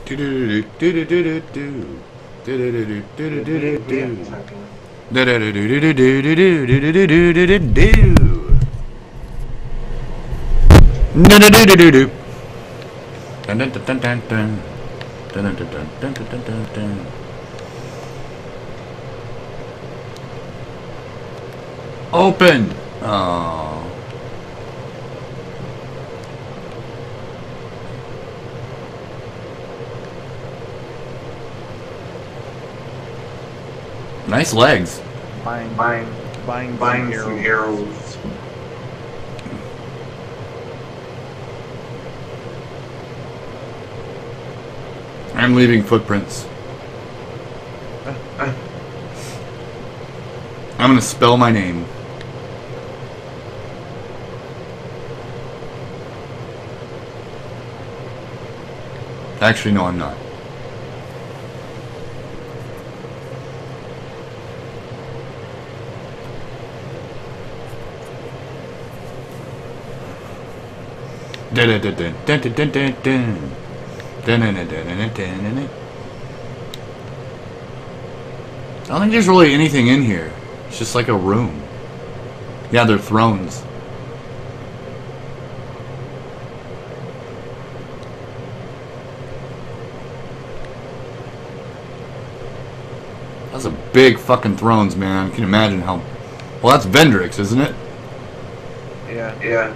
Open! Oh. Nice legs. Buying some arrows. I'm leaving footprints. I'm gonna spell my name. Actually, no, I'm not. I don't think there's really anything in here. It's just like a room. Yeah, they're thrones. That's a big fucking thrones, man. Can you imagine how... Well, that's Vendrix, isn't it? Yeah.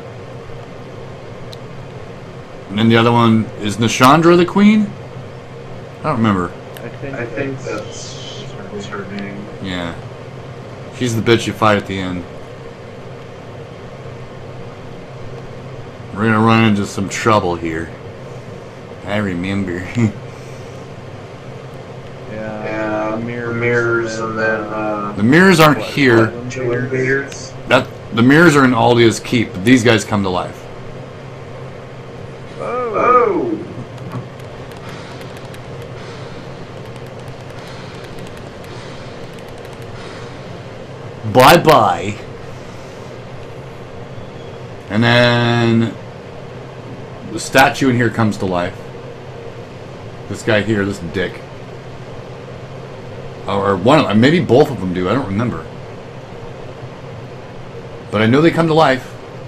And then the other one is Nashandra the queen? I don't remember. I think that's was her name. Yeah. She's the bitch you fight at the end. We're gonna run into some trouble here. I remember. Yeah, mirrors and then the mirrors aren't here. invaders. The mirrors are in Aldia's keep, but these guys come to life. Oh. Bye-bye. And then the statue in here comes to life. This guy here, this dick. Or one of them, maybe both of them do, I don't remember. But I know they come to life.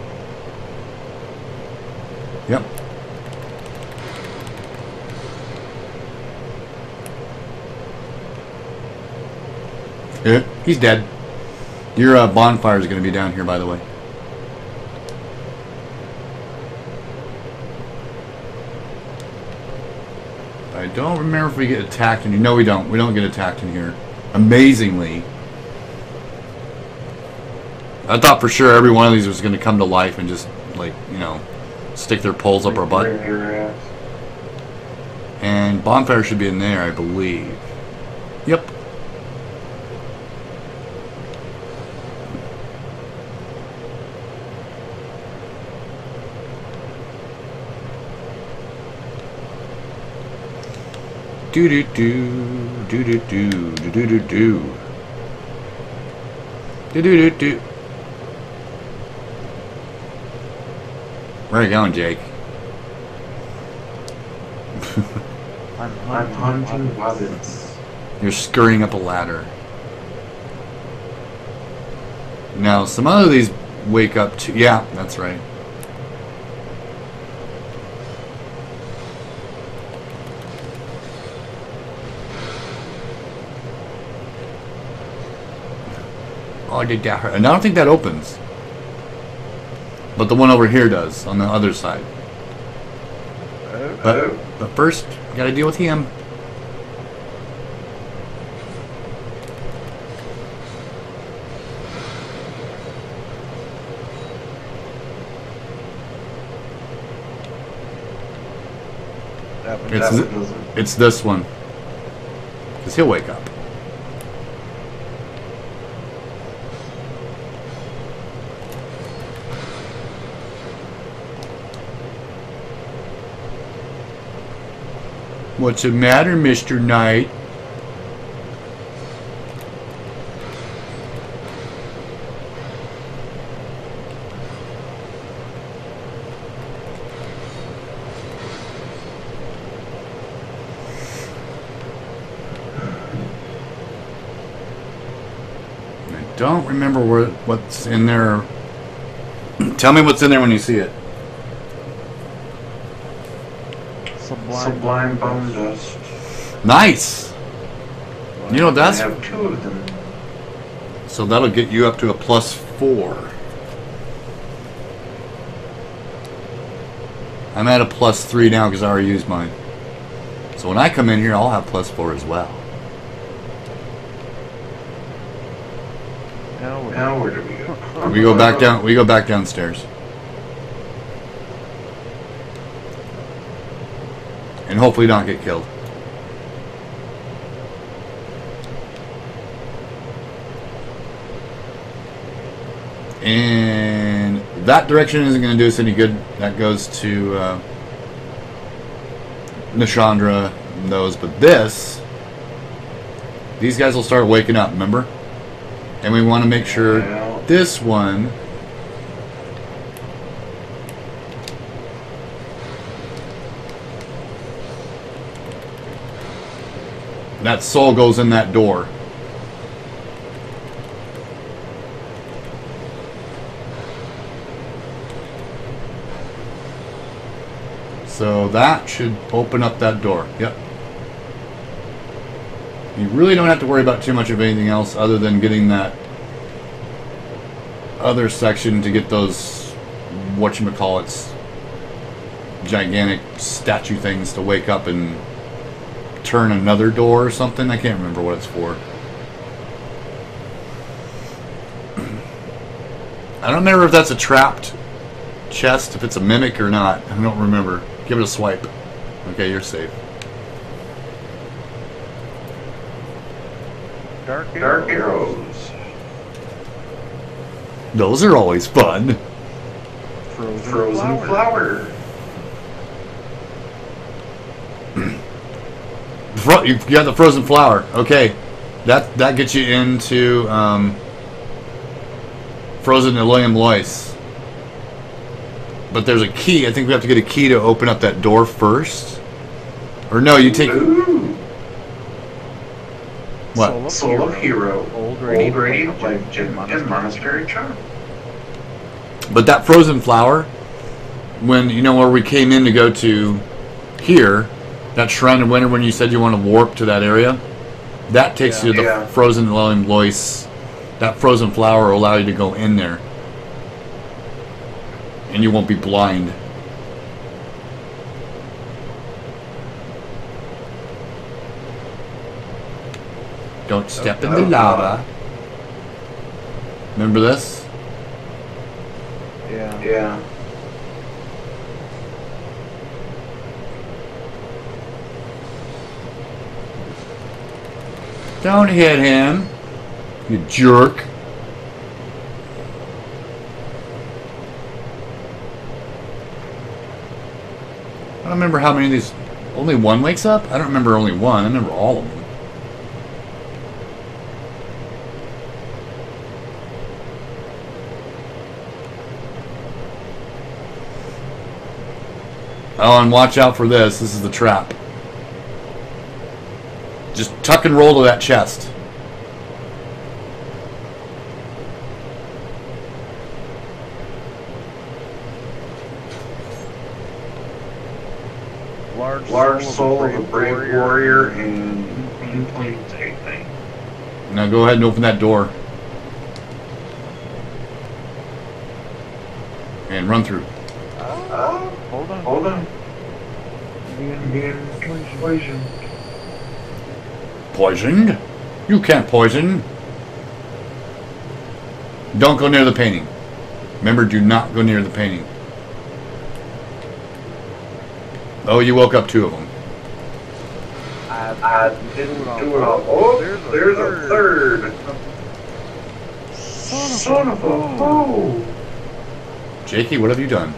Yep. Yeah, he's dead. Your bonfire is going to be down here, by the way. I don't remember if we get attacked in here. No, we don't. We don't get attacked in here. Amazingly. I thought for sure every one of these was going to come to life and just, like, you know, stick their poles up our butt. And bonfire should be in there, I believe. Yep. Do do do do do do do do do do do do do. Where are you going, Jake? I'm hunting rabbits. You're scurrying up a ladder. Now, some other of these wake up to... Yeah, that's right. Oh, did that hurt? And I don't think that opens. But the one over here does, on the other side. But first, gotta deal with him. It's this one. Because he'll wake up. What's the matter, Mr. Knight? don't remember what's in there. Tell me what's in there when you see it. Sublime bone dust. Nice. You know that's. I have 2 of them. So that'll get you up to a +4. I'm at a +3 now because I already used mine. So when I come in here, I'll have +4 as well. Now where do we go? We go back down. We go back downstairs. And hopefully not get killed. And that direction isn't going to do us any good. That goes to Nishandra and those. But these guys will start waking up, remember? And we want to make sure this one... that soul goes in that door. So that should open up that door. Yep. You really don't have to worry about too much of anything else other than getting that other section to get those whatchamacallits gigantic statue things to wake up and turn another door or something. I can't remember what it's for. I don't remember if that's a trapped chest, if it's a mimic or not. I don't remember. Give it a swipe. Okay, you're safe. Dark arrows. Those are always fun. Frozen flower. You got the frozen flower. Okay, that gets you into frozen William Lois. But there's a key. I think we have to get a key to open up that door first. Or no, you take... Ooh. What? Soul of Hero. Old Radiant Life Gem and Monastery Charm. But that frozen flower, when, you know, where we came in to go to here, that Shrine of Winter, when you said you want to warp to that area, that takes you to the frozen William Lois. That frozen flower will allow you to go in there. And you won't be blind. Don't step in the lava. Remember this? Yeah. Don't hit him, you jerk. I don't remember how many of these... Only one wakes up? I don't remember only one. I remember all of them. Oh, and watch out for this. This is the trap. Just tuck and roll to that chest. Large soul of a brave warrior and in plain sight thing. Now go ahead and open that door. And run through. Hold on. Being poisoned. Poisoned? You can't poison. Don't go near the painting. Remember, do not go near the painting. Oh, you woke up 2 of them. I didn't do it all. Oh, there's a third. Son of a hoe. Jakey, what have you done?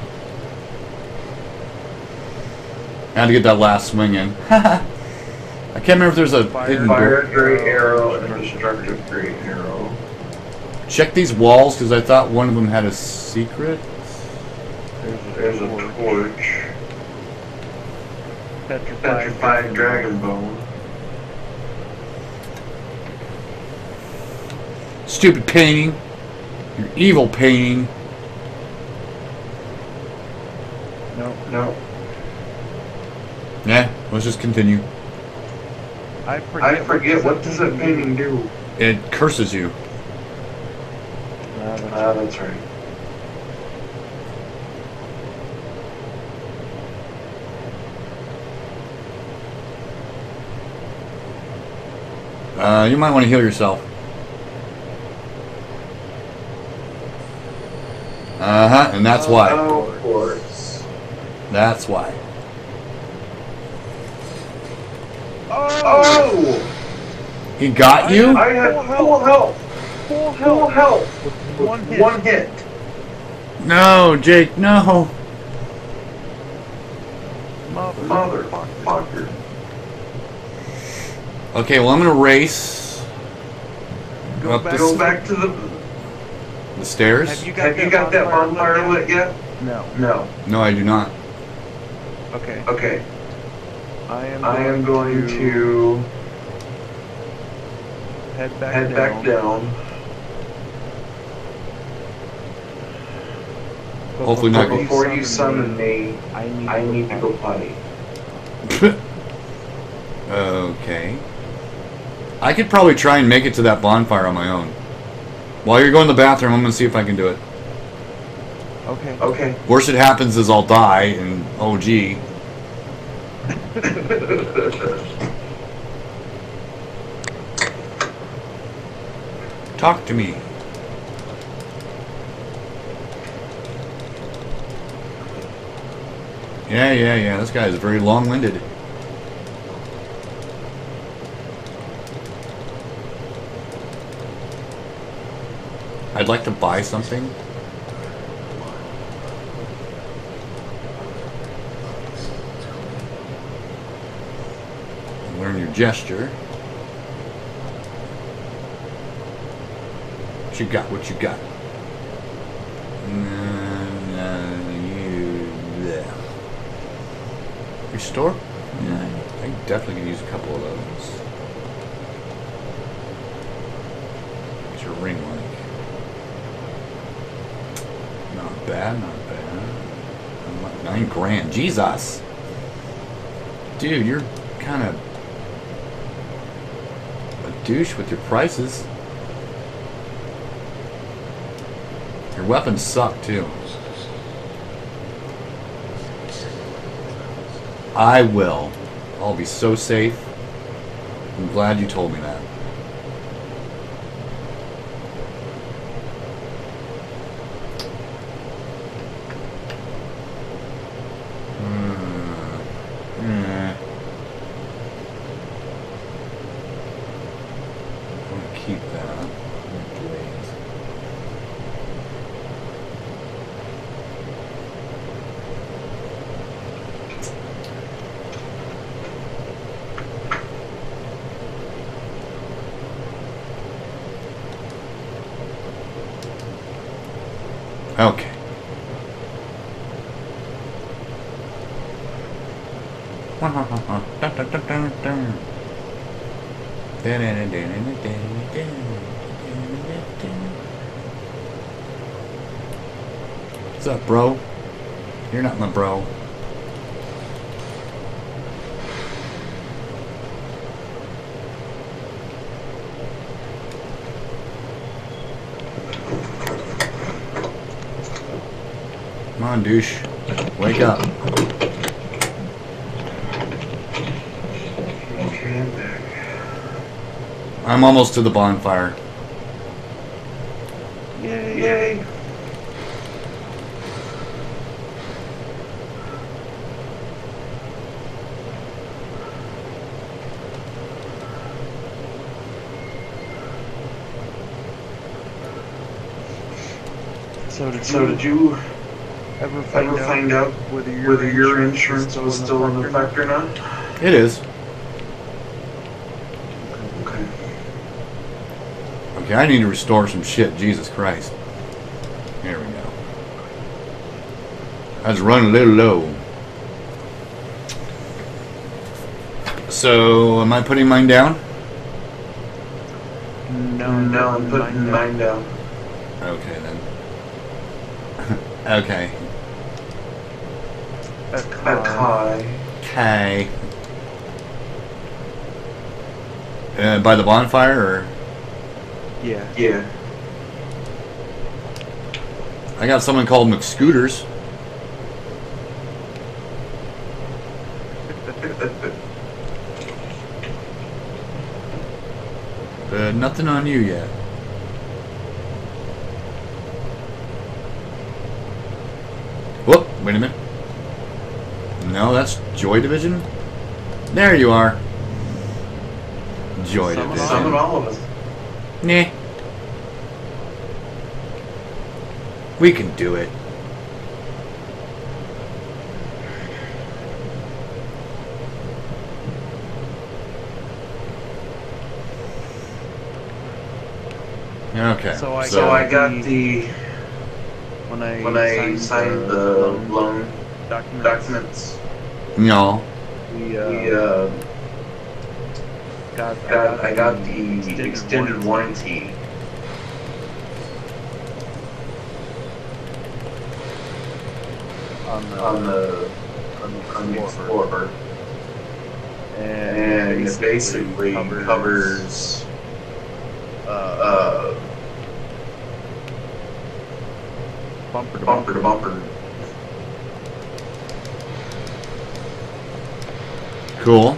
Had to get that last swing in. I can't remember if there's a hidden Fire door. great arrow and destructive great arrow. Check these walls because I thought one of them had a secret. There's a torch. Petrified dragon bone. Stupid painting. Your evil painting. No. Yeah, let's just continue. I forget what does that painting do? It curses you. That's right. You might want to heal yourself. And that's why. Oh, of course. That's why. Oh! He got you? I had full health. Full health. With One hit. No, Jake, no. Motherfucker. Okay, well, I'm going to race. Go back to the stairs? Have you got that bonfire lit yet? No. No, I do not. Okay. I am going to head back down. Hopefully not. Before you summon me, I need to go potty. Okay. I could probably try and make it to that bonfire on my own. While you're going to the bathroom, I'm going to see if I can do it. Okay. Worst it happens is I'll die, and oh gee. Talk to me. Yeah. This guy is very long-winded. I'd like to buy something. Learn your gesture. What you got? What you got? Restore? Yeah, I definitely can use a couple of those. What's your ring like? Not bad. 9 grand. Jesus! Dude, you're kind of a douche with your prices. Your weapons suck, too. I will. I'll be so safe. I'm glad you told me that. I'm gonna keep that. Okay. What's up, bro? You're not my bro. Come on, douche. Wake up. Okay, I'm back. I'm almost to the bonfire. Yay! So did you ever find out whether your insurance was still in effect or not? It is. Okay, I need to restore some shit. Jesus Christ. There we go. I was running a little low. So, am I putting mine down? No, I'm putting mine down. Okay, then. Okay. Akai. Okay. By the bonfire, or? Yeah. Yeah. I got someone called McScooters. Nothing on you yet. Whoop, wait a minute. No, that's Joy Division? There you are. Joy Summon Division. Summon all of us. Nah. We can do it. Okay. So I got the when I signed the loan documents. No. I got the extended warranty. On the Explorer. And it basically covers bumper to bumper. Cool.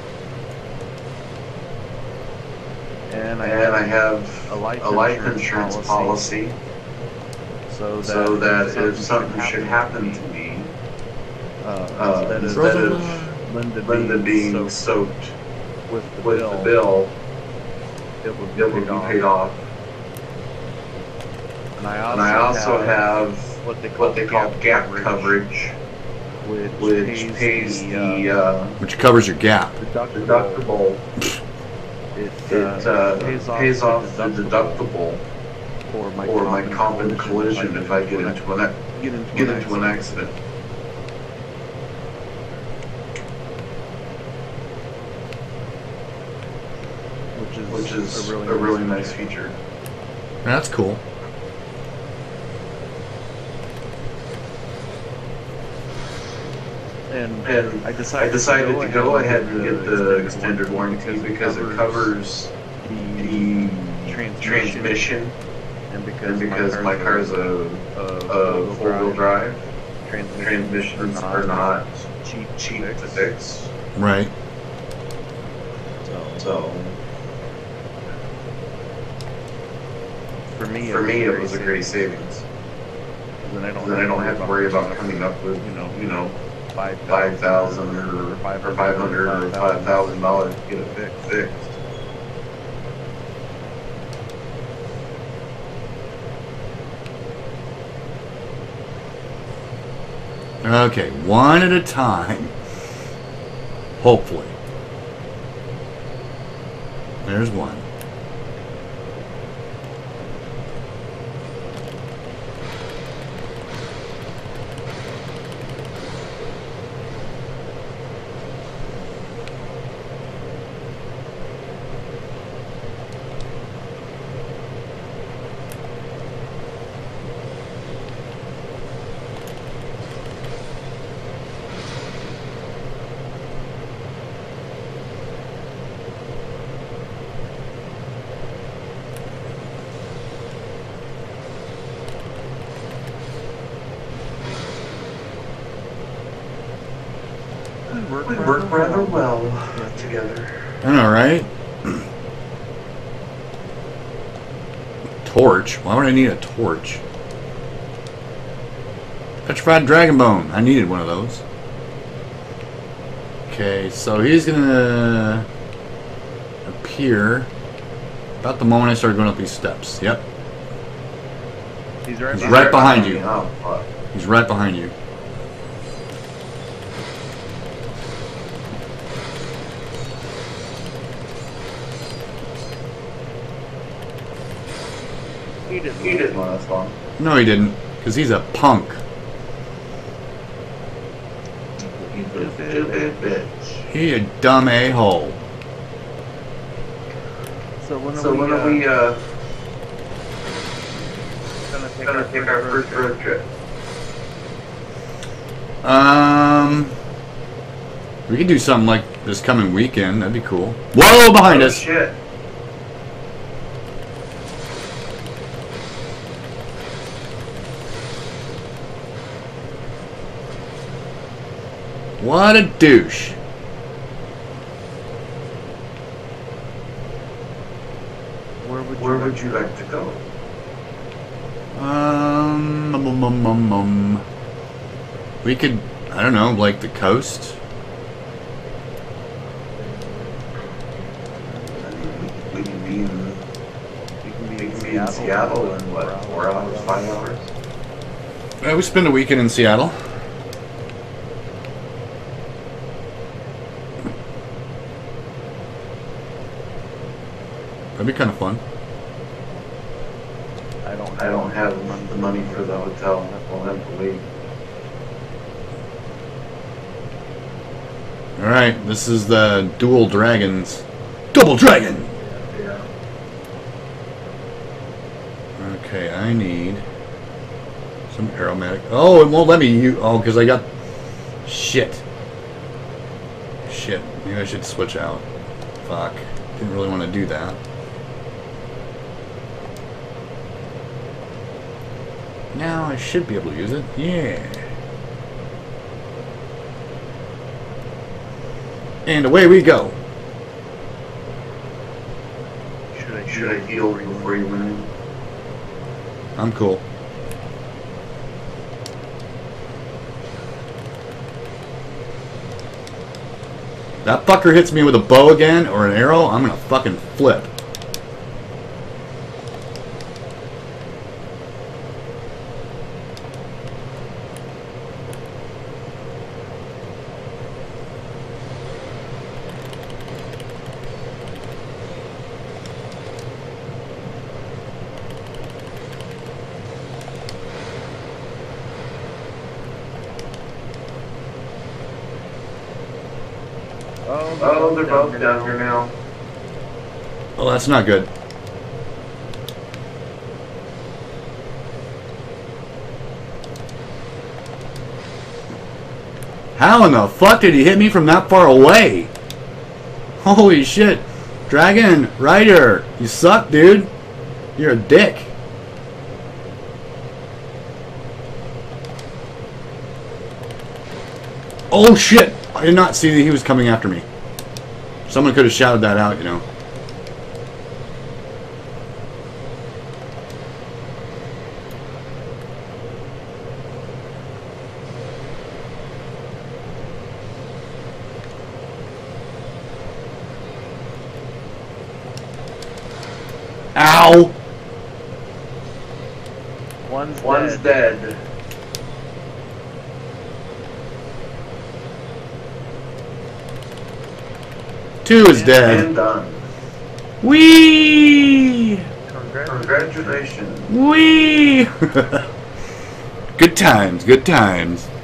And I have a life insurance policy. So that if something should happen to me, instead of Linda being soaked with the bill, it would be paid off. And And I also have what they call gap coverage, which pays the Which covers your gap. deductible. It pays off the deductible for my comp and collision if I get into an accident. Which is a really nice feature. That's cool. And I I decided to go ahead and get the extended warranty because it covers the transmission, and because my car is a four-wheel drive. Transmissions are not cheap to fix. Right. So for me it was a great savings. Then I don't have to worry about coming up with $5,000 or $500 or $5,000 to get it fixed. Okay, one at a time. Hopefully. There's one. We work rather well together. I know, right? Torch? Why would I need a torch? Petrified Dragon Bone. I needed one of those. Okay, so he's gonna appear about the moment I start going up these steps. Yep. He's right behind you. Oh, fuck. He's right behind you. He didn't. He didn't last long. No, he didn't. Because he's a punk. He's a stupid bitch. He a dumb a-hole. So when When are we gonna take our first road trip? We could do something like this coming weekend. That'd be cool. Whoa, behind us. Shit. What a douche. Where would you like to go? We could, I don't know, like the coast. We can be in Seattle in what, 4 hours, 5 hours? We spend a weekend in Seattle. That'd be kind of fun. I don't have the money for the hotel. I'll have to wait. Alright, this is the Dual Dragons. Double Dragon! Yeah. Okay, I need some aromatic. Oh, it won't let me. Oh, because I got. Shit. Shit. Maybe I should switch out. Fuck. Didn't really want to do that. Now I should be able to use it. Yeah. And away we go. Should I heal before you went in? I'm cool. That fucker hits me with a bow again or an arrow, I'm gonna fucking flip. Oh, they're both down here now. Oh, that's not good. How in the fuck did he hit me from that far away? Holy shit. Dragon Rider, you suck, dude. You're a dick. Oh shit! I did not see that he was coming after me. Someone could have shouted that out, you know. Ow! One's dead. Two is dead. And done. Whee! Congratulations. Whee! Good times, good times.